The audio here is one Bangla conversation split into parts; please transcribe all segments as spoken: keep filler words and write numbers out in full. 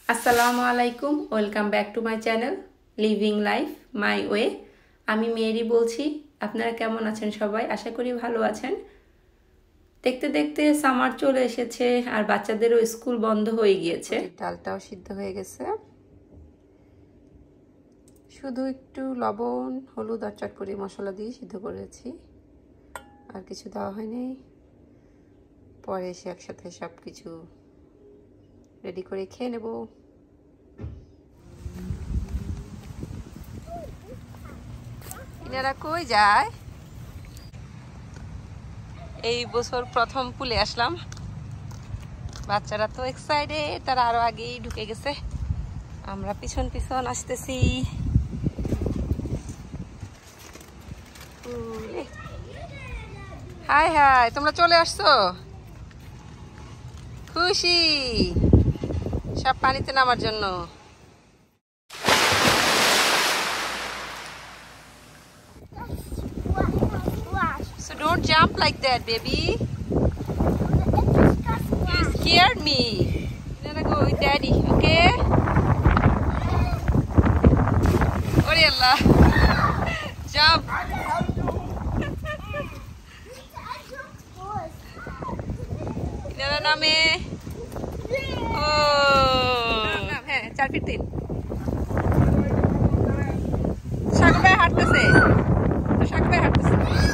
আসসালামু আলাইকুম, welcome back to my channel living life my way. আমি মেয়েরি বলছি। আপনারা কেমন আছেন সবাই? আশা করি ভালো আছেন। দেখতে দেখতে সামার চলে এসেছে আর বাচ্চাদেরও স্কুল বন্ধ হয়ে গিয়েছে। ডালটাও সিদ্ধ হয়ে গেছে, শুধু একটু লবণ, হলুদ আর চটপটি মশলা দিয়ে সিদ্ধ করেছি, আর কিছু দেওয়া হয়নি। পরে এসে একসাথে সব কিছু রেডি করে খেয়ে নেব। ইনারা কই যায়? এই বছর প্রথম পুলে আসলাম। বাচ্চারা তো এক্সাইটেড, তারা আরো আগেই ঢুকে গেছে, আমরা পিছন পিছন আসতেছি। হাই হাই, তোমরা চলে আসছো, খুশি সব পানিতে নামার জন্য। So don't jump like that, baby. You scared me. You're gonna go with daddy, okay? Ori Allah. Jump. Inara name. Oh. Nam hai, চার ফিট তিন। সাগর ভাই হাঁটতেছে, সাগর ভাই হাঁটতেছে।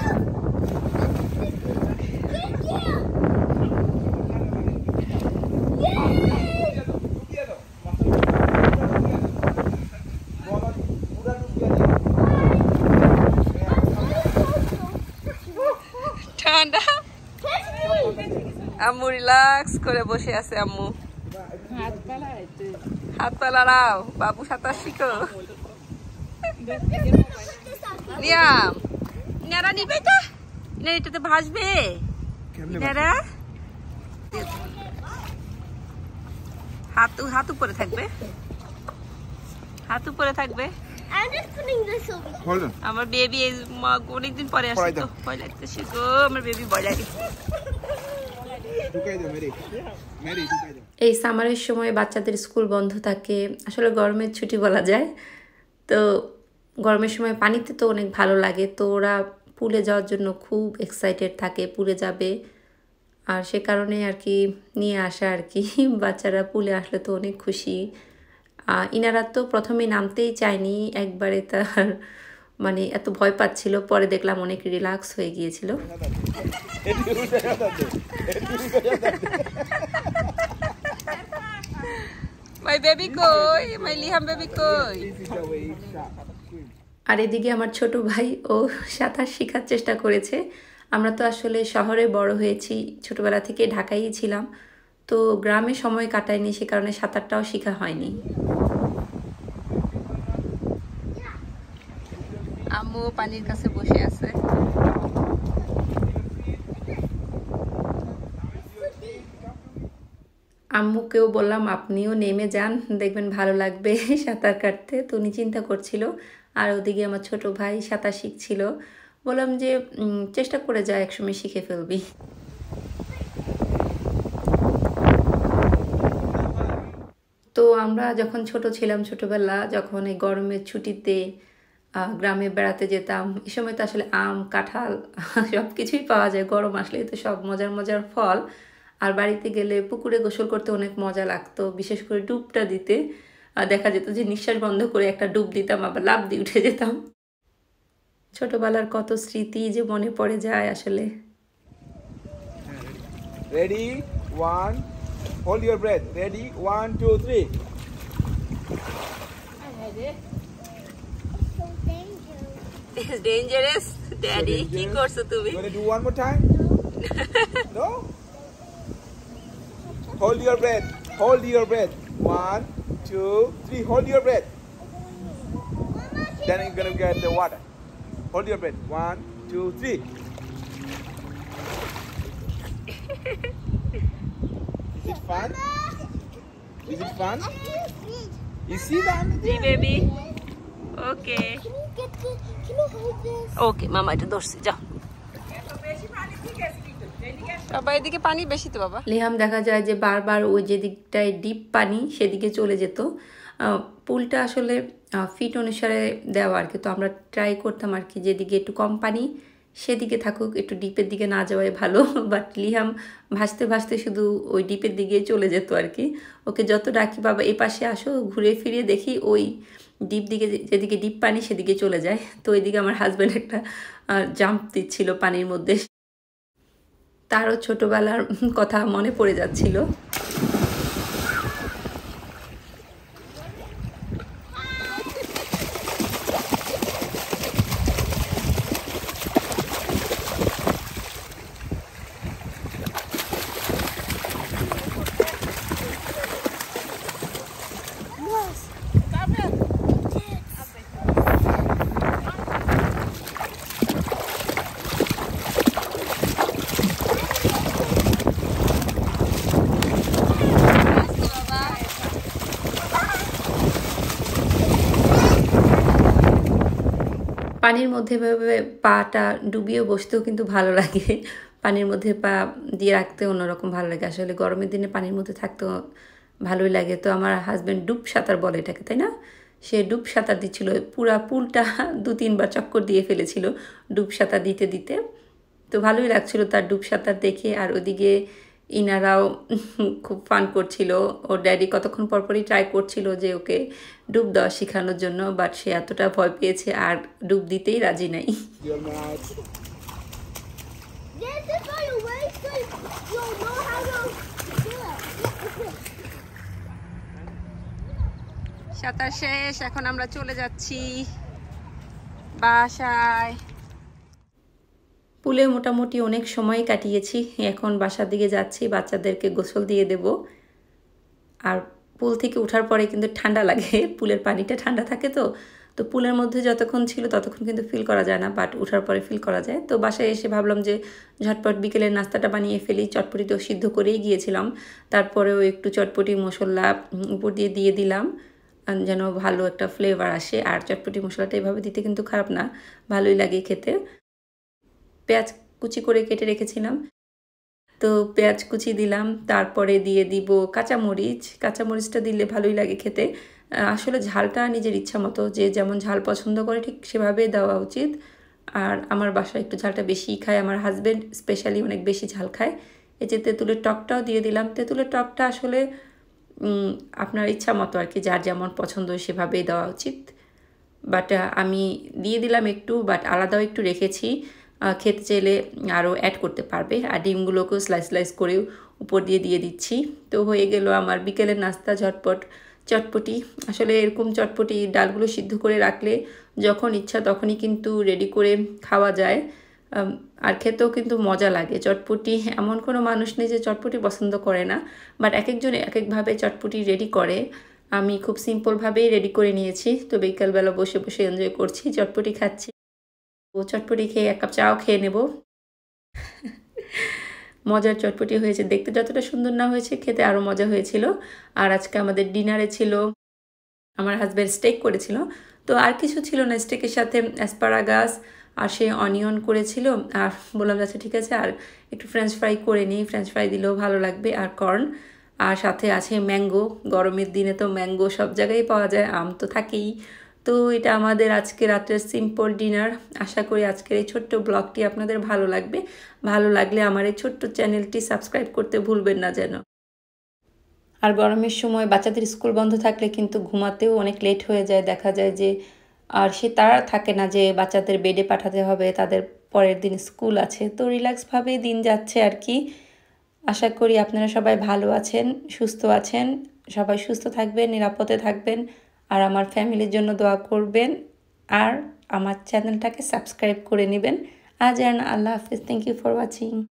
ঠান্ডা। আম্মু রিল্যাক্স করে বসে আছে। আম্মু হাত পা লড়াও, বাবু সাঁতার শিখো। লিয়াম, ইনারা নিবে তো, ইনারা এটাতে ভাসবে। ইনারা হাত হাত উপরে থাকবে, হাত উপরে থাকবে। আমার বেবি অনেকদিন পরে আসছে তো ভয় লাগতেছে গো, আমার বেবি ভয় লাগে। এই সামারের সময় বাচ্চাদের স্কুল বন্ধ থাকে, আসলে গরমের ছুটি বলা যায়। তো গরমের সময় পানিতে তো অনেক ভালো লাগে, তো ওরা পুলে যাওয়ার জন্য খুব এক্সাইটেড থাকে, পুলে যাবে। আর সে কারণে আর কি নিয়ে আসা আর কি। বাচ্চারা পুলে আসলে তো অনেক খুশি। ইনারা তো প্রথমে নামতেই চায়নি, একবারে তার মানে এত ভয় পাচ্ছিল, পরে দেখলাম অনেক রিল্যাক্স হয়ে গিয়েছিল। মাই বেবি কই, মাই লিহাম বেবি কই? আর এদিকে আমার ছোট ভাই ও সাঁতার শেখার চেষ্টা করেছে। আমরা তো আসলে শহরে বড় হয়েছি, ছোটবেলা থেকে ঢাকায়ই ছিলাম, তো গ্রামে সময় কাটায়নি, সে কারণে সাঁতারটাও শেখা হয়নি। আম্মু পানির কাছে বসে আছে। আম্মুকেও বললাম আপনিও নেমে যান, দেখবেন ভালো লাগবে সাঁতার কাটতে। তো উনি চিন্তা করছিল, আর ওদিকে আমার ছোট ভাই সাঁতার শিখছিল। বললাম যে চেষ্টা করে যা, একসময় শিখে ফেলবি। তো আমরা যখন ছোট ছিলাম, ছোটবেলা যখন এই গরমের ছুটিতে গ্রামে বেড়াতে যেতাম, এই সময় তো আসলে আম, কাঁঠাল সব কিছুই পাওয়া যায়। গরম আসলে তো সব মজার মজার ফল। আর বাড়িতে গেলে পুকুরে গোসল করতে অনেক মজা লাগতো, বিশেষ করে ডুবটা দিতে। দেখা যেত যে নিঃশ্বাস বন্ধ করে একটা ডুব দিতাম, আবার লাফ দিয়ে উঠে যেতাম। ছোটবেলার কত স্মৃতি যে মনে পড়ে যায় আসলে। Ready, one, hold your breath, ready, one, two, three. It's dangerous, Daddy. কি করছো তুমি? You want to do one more time? No? Hold your breath. Hold your breath. One, two, three. Hold your breath. Then you're gonna get the water. Hold your breath. One, two, three. Is it fun? Is it fun? You see that? Hey, baby. Okay. Can you get the? Can you hold this? Okay, Mama, এটা ধরছি, যাও। বাবা এদিকে পানি বেশি তো বাবা। লিহাম দেখা যায় যে বারবার ওই যে দিকটায় ডিপ পানি সেদিকে চলে যেত। পুলটা আসলে ফিট অনুসারে দেওয়া আর কি, তো আমরা ট্রাই করতাম আর কি যেদিকে একটু কম পানি সেদিকে থাকুক, একটু ডিপের দিকে না যাওয়াই ভালো। বাট লিহাম ভাসতে ভাসতে শুধু ওই ডিপের দিকে চলে যেত আর কি। ওকে যত ডাকি বাবা এই পাশে আসো, ঘুরে ফিরে দেখি ওই ডিপ দিকে, যেদিকে ডিপ পানি সেদিকে চলে যায়। তো ওইদিকে আমার হাজব্যান্ড একটা জাম্প দিচ্ছিল পানির মধ্যে, তারও ছোটোবেলার কথা মনে পড়ে যাচ্ছিল। পানির মধ্যে ভাবে পাটা ডুবিয়ে বসতেও কিন্তু ভালো লাগে, পানির মধ্যে পা দিয়ে রাখতে অন্যরকম ভালো লাগে। আসলে গরমের দিনে পানির মধ্যে থাকতেও ভালোই লাগে। তো আমার হাজব্যান্ড ডুব সাঁতার বলে এটাকে, তাই না? সে ডুব সাঁতার দিচ্ছিল, পুরা পুলটা দু তিনবার চক্কর দিয়ে ফেলেছিল ডুব সাঁতার দিতে দিতে। তো ভালোই লাগছিল তার ডুব সাঁতার দেখে। আর ওদিকে ইনারাও খুব ফান করছিল। ওর ড্যাডি কতক্ষণ পরপরই ট্রাই করছিল যে ওকে ডুব দেওয়া শেখানোর জন্য, বাট সে এতটা ভয় পেয়েছে আর ডুব দিতেই রাজি নাই। সাঁতার শেষ, এখন আমরা চলে যাচ্ছি বাসায়। পুলে মোটামুটি অনেক সময় কাটিয়েছি, এখন বাসার দিকে যাচ্ছি, বাচ্চাদেরকে গোসল দিয়ে দেব। আর পুল থেকে ওঠার পরে কিন্তু ঠান্ডা লাগে, পুলের পানিটা ঠান্ডা থাকে তো তো পুলের মধ্যে যতক্ষণ ছিল ততক্ষণ কিন্তু ফিল করা যায় না, বাট ওঠার পরে ফিল করা যায়। তো বাসায় এসে ভাবলাম যে ঝটপট বিকেলের নাস্তাটা বানিয়ে ফেলি। চটপটি তো সিদ্ধ করেই গিয়েছিলাম, তারপরেও একটু চটপটি মশলা উপর দিয়ে দিয়ে দিলাম যেন ভালো একটা ফ্লেভার আসে। আর চটপটি মশলাটা এভাবে দিতে কিন্তু খারাপ না, ভালোই লাগে খেতে। পেঁয়াজ কুচি করে কেটে রেখেছিলাম, তো পেঁয়াজ কুচি দিলাম, তারপরে দিয়ে দিব কাঁচামরিচ। কাঁচামরিচটা দিলে ভালোই লাগে খেতে। আসলে ঝালটা নিজের ইচ্ছা মতো, যে যেমন ঝাল পছন্দ করে ঠিক সেভাবেই দেওয়া উচিত। আর আমার বাসায় একটু ঝালটা বেশিই খায়, আমার হাজব্যান্ড স্পেশালি অনেক বেশি ঝাল খায়। এই যে তেঁতুলের টকটাও দিয়ে দিলাম। তেঁতুলের টকটা আসলে আপনার ইচ্ছা মতো আর কি, যার যেমন পছন্দ সেভাবেই দেওয়া উচিত। বাট আমি দিয়ে দিলাম একটু, বাট আলাদাও একটু রেখেছি, খেতে চাইলে আরও অ্যাড করতে পারবে। আর ডিমগুলোকেও স্লাইস স্লাইস করেও উপর দিয়ে দিয়ে দিচ্ছি। তো হয়ে গেল আমার বিকেলের নাস্তা ঝটপট চটপটি। আসলে এরকম চটপটি ডালগুলো সিদ্ধ করে রাখলে যখন ইচ্ছা তখনই কিন্তু রেডি করে খাওয়া যায়, আর খেতেও কিন্তু মজা লাগে। চটপটি এমন কোনো মানুষ নেই যে চটপটি পছন্দ করে না, বাট এক একজন এক একভাবে চটপটি রেডি করে। আমি খুব সিম্পলভাবেই রেডি করে নিয়েছি। তো বিকালবেলা বসে বসে এনজয় করছি, চটপটি খাচ্ছি। ও চটপটি খেয়ে এক কাপ চাও খেয়ে নেব। মজার চটপটি হয়েছে, দেখতে যতটা সুন্দর না হয়েছে খেতে আরও মজা হয়েছিল। আর আজকে আমাদের ডিনারে ছিল, আমার হাজব্যান্ড স্টেক করেছিল, তো আর কিছু ছিল না। স্টেকের সাথে অ্যাসপারাগাস আর সে অনিয়ন করেছিল। আর বললাম আচ্ছা ঠিক আছে আর একটু ফ্রেঞ্চ ফ্রাই করে নিই, ফ্রেঞ্চ ফ্রাই দিলেও ভালো লাগবে। আর কর্ন, আর সাথে আছে ম্যাঙ্গো। গরমের দিনে তো ম্যাঙ্গো সব জায়গায় পাওয়া যায়, আম তো থাকেই। তো এটা আমাদের আজকে রাতের সিম্পল ডিনার। আশা করি আজকের এই ছোট্ট ব্লগটি আপনাদের ভালো লাগবে। ভালো লাগলে আমার এই ছোট্ট চ্যানেলটি সাবস্ক্রাইব করতে ভুলবেন না যেন। আর গরমের সময় বাচ্চাদের স্কুল বন্ধ থাকলে কিন্তু ঘুমাতেও অনেক লেট হয়ে যায়, দেখা যায় যে আর সে তারা থাকে না যে বাচ্চাদের বেডে পাঠাতে হবে, তাদের পরের দিন স্কুল আছে। তো রিল্যাক্সভাবেই দিন যাচ্ছে আর কি। আশা করি আপনারা সবাই ভালো আছেন, সুস্থ আছেন। সবাই সুস্থ থাকবেন, নিরাপদে থাকবেন, আর আমার ফ্যামিলির জন্য দোয়া করবেন। আর আমার চ্যানেলটাকে সাবস্ক্রাইব করে নেবেন। আজ আর আল্লাহ হাফিজ। Thank you for watching.